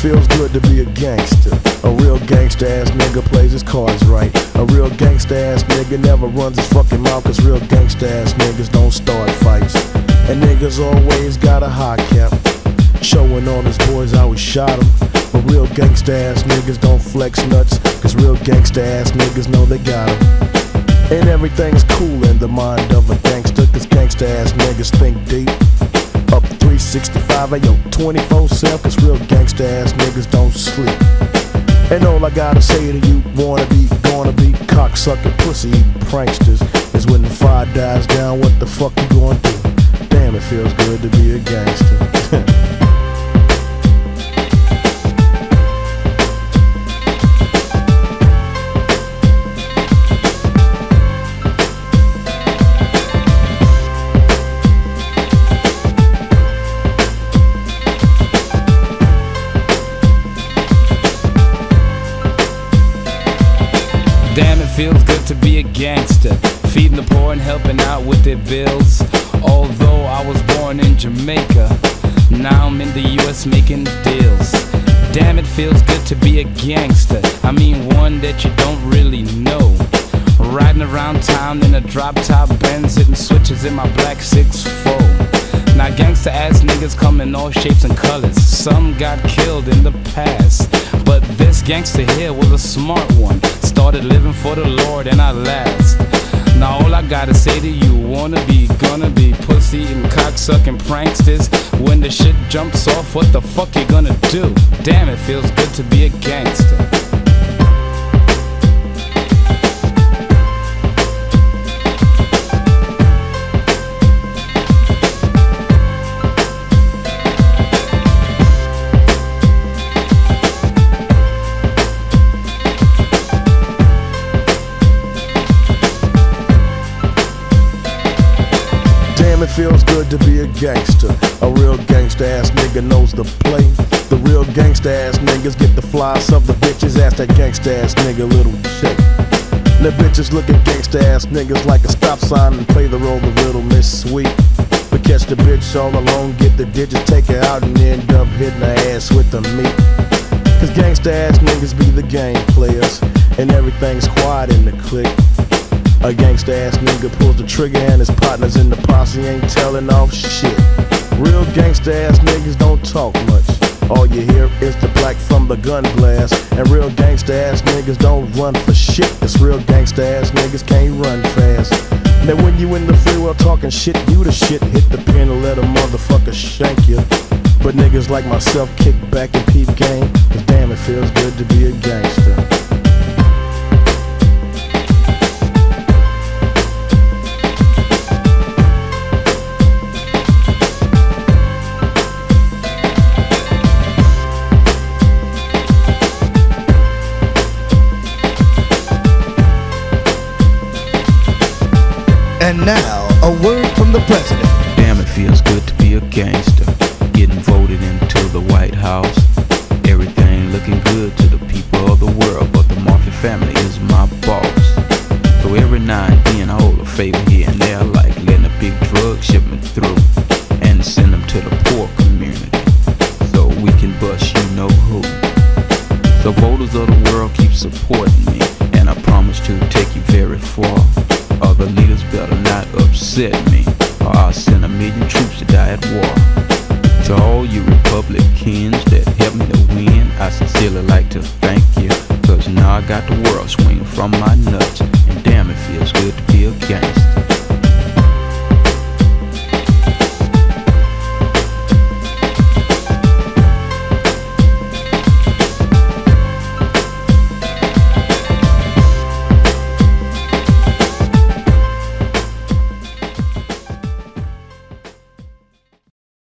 feels good to be a gangster. A real gangsta ass nigga plays his cards right. A real gangsta ass nigga never runs his fucking mouth, cause real gangsta ass niggas don't start fights. And niggas always got a high cap, showing all his boys how he shot him. But real gangsta ass niggas don't flex nuts, cause real gangsta ass niggas know they got him. And everything's cool in the mind of a gangster, cause gangsta ass niggas think deep. Up 365, ayo, 24/7, cause real gangsta ass niggas don't sleep. And all I gotta say to you wanna be, gonna be cocksucking pussy eating pranksters is when the fire dies down, what the fuck you gonna do? Damn, it feels good to be a gangster. Damn, it feels good to be a gangster, feeding the poor and helping out with their bills. Although I was born in Jamaica, now I'm in the US making deals. Damn, it feels good to be a gangster, I mean one that you don't really know. Riding around town in a drop-top Benz, hitting switches in my black 6'4". Now gangsta ass niggas come in all shapes and colors. Some got killed in the past, but this gangster here was a smart one. Started living for the Lord and I last. Now all I gotta say to you, wanna be, gonna be pussy and cocksucking pranksters. When the shit jumps off, what the fuck you gonna do? Damn, it feels good to be a gangster. It feels good to be a gangster. A real gangsta ass nigga knows the play. The real gangsta ass niggas get the flies of the bitches. Ask that gangsta ass nigga little shake. The bitches look at gangsta ass niggas like a stop sign and play the role of Little Miss Sweet. But catch the bitch all alone, get the digits, take her out and end up hitting her ass with the meat. Cause gangsta ass niggas be the game players, and everything's quiet in the clique. A gangsta ass nigga pulls the trigger and his partners in the posse ain't telling off shit. Real gangsta ass niggas don't talk much. All you hear is the black from the gun blast. And real gangsta ass niggas don't run for shit, cause real gangsta ass niggas can't run fast. Now when you in the free world talking shit, you the shit. Hit the pin and let a motherfucker shank you. But niggas like myself kick back and peep game, cause damn, it feels good to be a gangster. And now, a word from the president. Damn, it feels good to be a gangster, getting voted into the White House. Everything looking good to the people of the world, but the Murphy family is my boss. So every now and then I hold a favor here and there, like letting a big drug shipment through and send them to the poor community, so we can bust you know who. So voters of the world, keep supporting me, and I promise to take you very far. Other leaders better not upset me, or I'll send 1,000,000 troops to die at war. To all you Republicans that helped me to win, I sincerely like to thank you, cause now I got the world swinging from my nuts. And damn, it feels good to be a gangster.